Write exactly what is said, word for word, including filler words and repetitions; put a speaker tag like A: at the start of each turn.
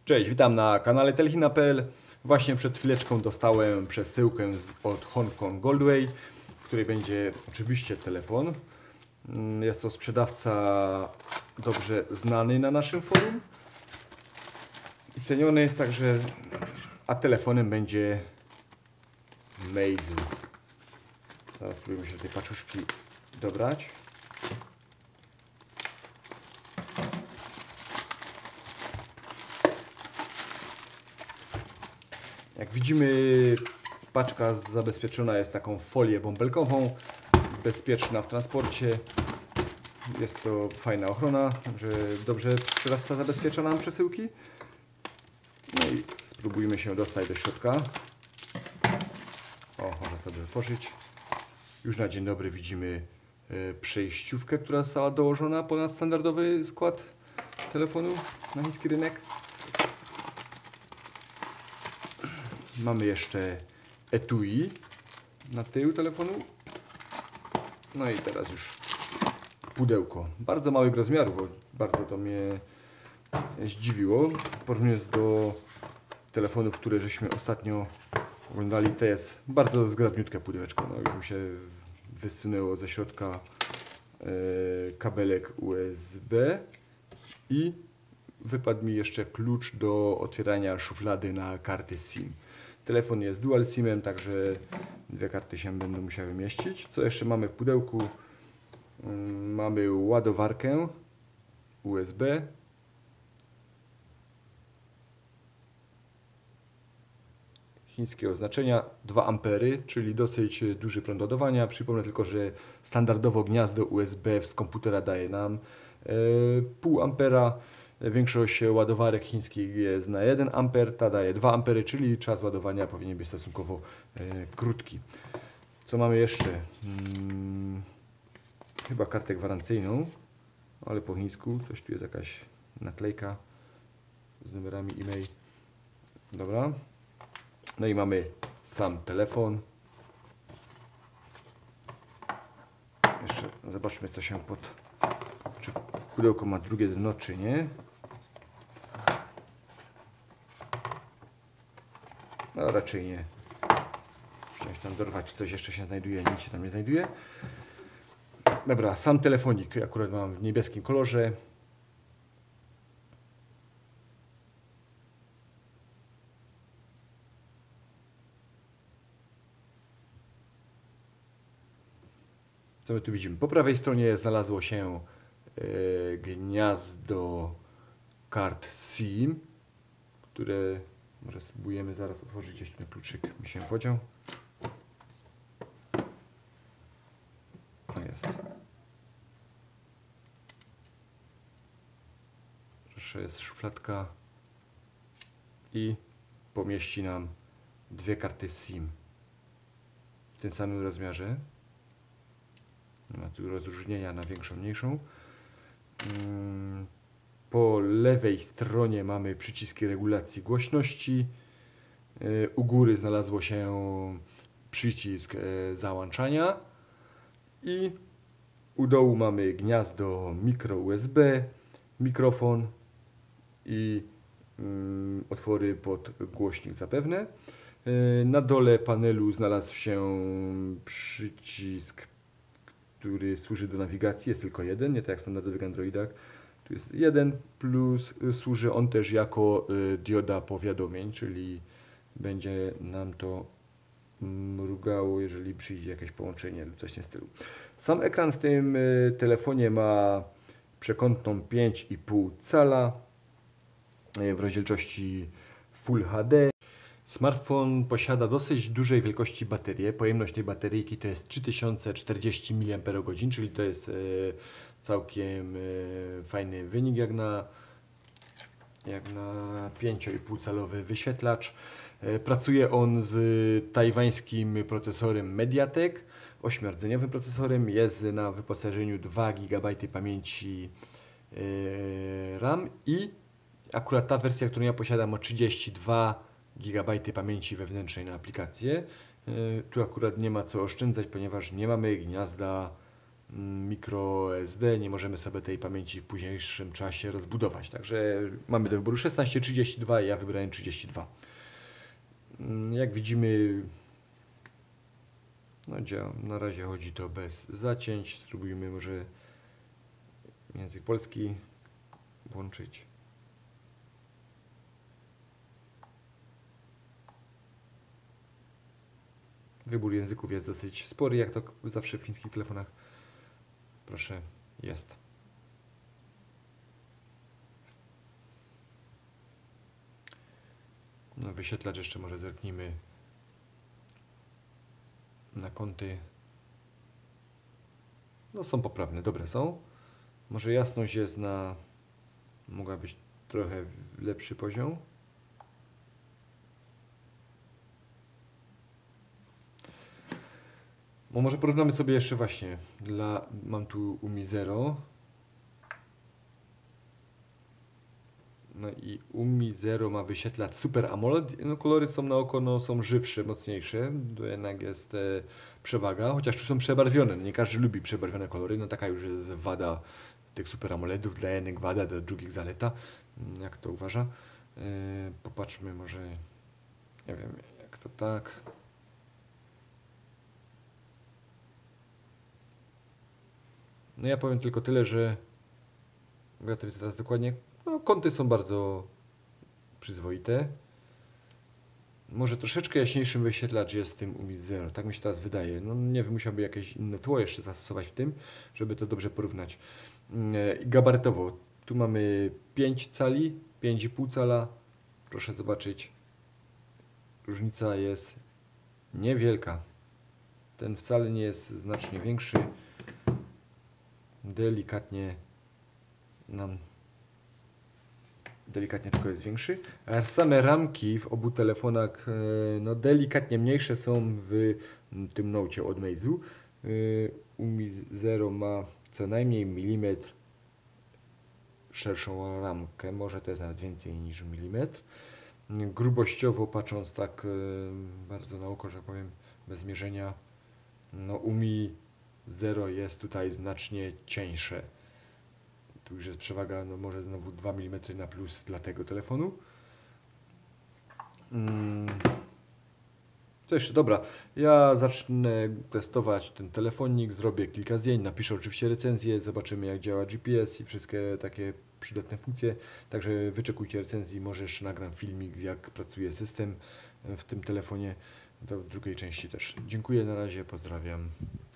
A: Cześć, witam na kanale telchina kropka p l. Właśnie przed chwileczką dostałem przesyłkę z, od Hong Kong Goldway, w której będzie oczywiście telefon. Jest to sprzedawca dobrze znany na naszym forum i ceniony, także, a telefonem będzie Meizu. Teraz spróbujemy się do tej paczuszki dobrać. Jak widzimy, paczka zabezpieczona jest taką folią bąbelkową, bezpieczna w transporcie. Jest to fajna ochrona, że dobrze sprzedawca zabezpiecza nam przesyłki. No i spróbujmy się dostać do środka. O, można sobie otworzyć. Już na dzień dobry widzimy przejściówkę, która została dołożona ponad standardowy skład telefonu na chiński rynek. Mamy jeszcze etui na tył telefonu. No i teraz już pudełko. Bardzo małych rozmiarów, bo bardzo to mnie zdziwiło. Porównując do telefonów, które żeśmy ostatnio oglądali, to jest bardzo zgrabniutkie pudełeczko. No, już mi się wysunęło ze środka e, kabelek U S B i wypadł mi jeszcze klucz do otwierania szuflady na karty SIM. Telefon jest dual simem, także dwie karty się będą musiały mieścić. Co jeszcze mamy w pudełku? Mamy ładowarkę U S B. Chińskie oznaczenia dwa ampery, czyli dosyć duży prąd ładowania. Przypomnę tylko, że standardowo gniazdo U S B z komputera daje nam pół ampera. Większość ładowarek chińskich jest na jeden amper, ta daje dwa ampery, czyli czas ładowania powinien być stosunkowo e, krótki. Co mamy jeszcze? Hmm, chyba kartę gwarancyjną, ale po chińsku. Coś tu jest, jakaś naklejka z numerami e-mail. Dobra. No i mamy sam telefon. Jeszcze zobaczmy, co się pod... Czy pudełko ma drugie dno, czy nie. No raczej nie. Chciałem tam dorwać, czy coś jeszcze się znajduje, nic się tam nie znajduje. Dobra, sam telefonik akurat mam w niebieskim kolorze. Co my tu widzimy? Po prawej stronie znalazło się yy, gniazdo kart SIM, które może spróbujemy zaraz otworzyć. Gdzieś ten kluczyk mi się podział. No jest. Proszę, jest szufladka i pomieści nam dwie karty SIM w tym samym rozmiarze. Nie ma tu rozróżnienia na większą, mniejszą. Po lewej stronie mamy przyciski regulacji głośności. U góry znalazło się przycisk załączania i u dołu mamy gniazdo micro U S B, mikrofon i mm, otwory pod głośnik zapewne. Na dole panelu znalazł się przycisk, który służy do nawigacji. Jest tylko jeden, nie tak jak w standardowych Androidach. Tu jest jeden, plus służy on też jako y, dioda powiadomień, czyli będzie nam to mrugało, jeżeli przyjdzie jakieś połączenie lub coś w tym stylu. Sam ekran w tym y, telefonie ma przekątną pięć i pół cala y, w rozdzielczości Full H D. Smartfon posiada dosyć dużej wielkości baterię. Pojemność tej bateryjki to jest trzy tysiące czterdzieści miliampergodzin, czyli to jest e, całkiem e, fajny wynik jak na, jak na pięć i pół calowy wyświetlacz. E, pracuje on z tajwańskim procesorem Mediatek, ośmiordzeniowym procesorem. Jest na wyposażeniu dwa gigabajty pamięci e, RAM i akurat ta wersja, którą ja posiadam, ma trzydzieści dwa gigabajty pamięci wewnętrznej na aplikację. Tu akurat nie ma co oszczędzać, ponieważ nie mamy gniazda micro S D, nie możemy sobie tej pamięci w późniejszym czasie rozbudować. Także mamy do wyboru szesnaście, trzydzieści dwa i ja wybrałem trzydzieści dwa. Jak widzimy, no działa. Na razie chodzi to bez zacięć. Spróbujmy może język polski włączyć. Wybór języków jest dosyć spory, jak to zawsze w fińskich telefonach. Proszę, jest. No, wyświetlacz jeszcze może zerknijmy na kąty. No są poprawne, dobre są. Może jasność jest na... mogła być trochę lepszy poziom. No może porównamy sobie jeszcze właśnie. Dla, mam tu UMI zero. No i UMI zero ma wyświetlacz Super AMOLED. No, kolory są na oko, no, są żywsze, mocniejsze. To jednak jest e, przewaga, chociaż tu są przebarwione. Nie każdy lubi przebarwione kolory. No taka już jest wada tych Super AMOLEDów. Dla jednych wada, dla drugich zaleta. Jak to uważa? E, popatrzmy może, nie wiem, jak to tak. No ja powiem tylko tyle, że ja to widzę teraz dokładnie. No, kąty są bardzo przyzwoite. Może troszeczkę jaśniejszy wyświetlacz jest w tym UMI zero, tak mi się teraz wydaje. No nie wiem, musiałby jakieś inne tło jeszcze zastosować w tym, żeby to dobrze porównać. Gabarytowo, tu mamy pięć cali, pięć i pół cala. Proszę zobaczyć, różnica jest niewielka. Ten wcale nie jest znacznie większy. Delikatnie nam delikatnie tylko jest większy, a same ramki w obu telefonach no, delikatnie mniejsze są w tym Nocie od Meizu. UMI zero ma co najmniej milimetr szerszą ramkę, może to jest nawet więcej niż milimetr. Grubościowo patrząc tak bardzo na oko, że powiem, bez mierzenia, no UMI zero jest tutaj znacznie cieńsze. Tu już jest przewaga, no może znowu dwa milimetry na plus dla tego telefonu. Hmm. Co jeszcze? Dobra, ja zacznę testować ten telefonik, zrobię kilka zdjęć, napiszę oczywiście recenzję, zobaczymy jak działa G P S i wszystkie takie przydatne funkcje. Także wyczekujcie recenzji, może jeszcze nagram filmik, jak pracuje system w tym telefonie, to w drugiej części też. Dziękuję, na razie, pozdrawiam.